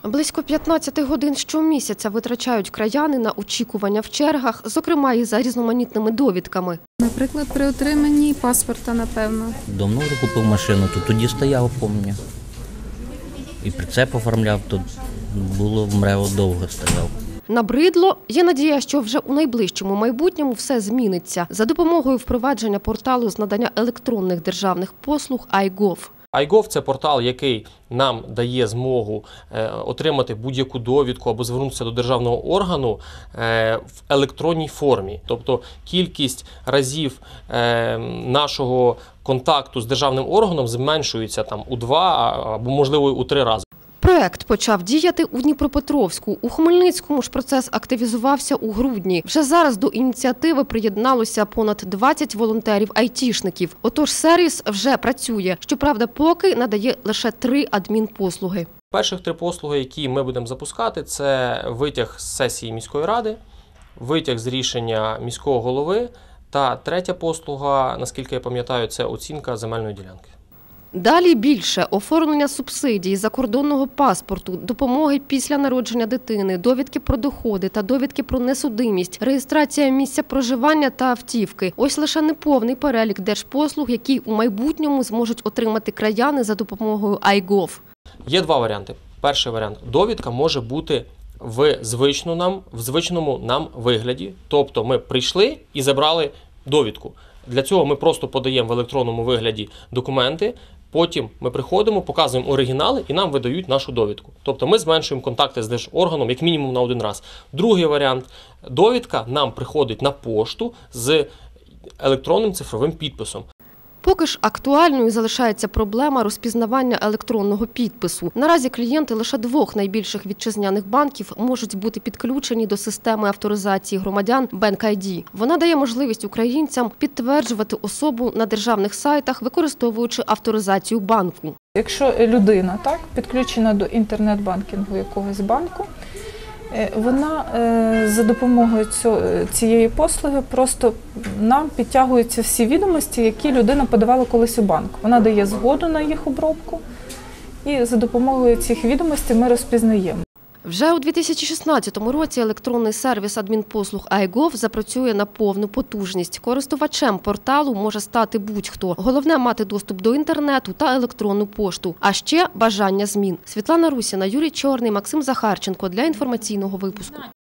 Близько 15 годин щомісяця витрачають краяни на очікування в чергах, зокрема і за різноманітними довідками. Наприклад, при отриманні паспорта, напевно. Давно вже купив машину, то тоді стояв, пам'ятаю. І прицеп оформляв, то було в МРЕО довго стояв. Набридло? Є надія, що вже у найближчому майбутньому все зміниться за допомогою впровадження порталу з надання електронних державних послуг iGov. iGov – це портал, який нам дає змогу отримати будь-яку довідку або звернутися до державного органу в електронній формі. Тобто кількість разів нашого контакту з державним органом зменшується у 2 або, можливо, у 3 рази. Проект почав діяти у Дніпропетровську. У Хмельницькому ж процес активізувався у грудні. Вже зараз до ініціативи приєдналося понад 20 волонтерів-айтішників. Отож, сервіс вже працює. Щоправда, поки надає лише 3 адмінпослуги. Перших 3 послуги, які ми будемо запускати, це витяг з сесії міської ради, витяг з рішення міського голови та 3-я послуга, наскільки я пам'ятаю, це оцінка земельної ділянки. Далі більше – оформлення субсидій, закордонного паспорту, допомоги після народження дитини, довідки про доходи та довідки про несудимість, реєстрація місця проживання та автівки. Ось лише неповний перелік держпослуг, які у майбутньому зможуть отримати краяни за допомогою iGov. Є 2 варіанти. Перший варіант – довідка може бути в звичному нам вигляді. Тобто ми прийшли і забрали довідку. Для цього ми просто подаємо в електронному вигляді документи, потім ми приходимо, показуємо оригінали і нам видають нашу довідку. Тобто ми зменшуємо контакти з держорганом як мінімум на 1 раз. Другий варіант – довідка нам приходить на пошту з електронним цифровим підписом. Поки ж актуальною залишається проблема розпізнавання електронного підпису. Наразі клієнти лише 2 найбільших вітчизняних банків можуть бути підключені до системи авторизації громадян BankID. Вона дає можливість українцям підтверджувати особу на державних сайтах, використовуючи авторизацію банку. Якщо людина підключена до інтернет-банкінгу якогось банку, вона за допомогою цієї послуги просто нам підтягуються всі відомості, які людина подавала колись у банк. Вона дає згоду на їх обробку і за допомогою цих відомостей ми розпізнаємо. Вже у 2016 році електронний сервіс адмінпослуг iGov запрацює на повну потужність. Користувачем порталу може стати будь-хто. Головне – мати доступ до інтернету та електронну пошту. А ще – бажання змін. Світлана Русіна, Юрій Чорний, Максим Захарченко для інформаційного випуску.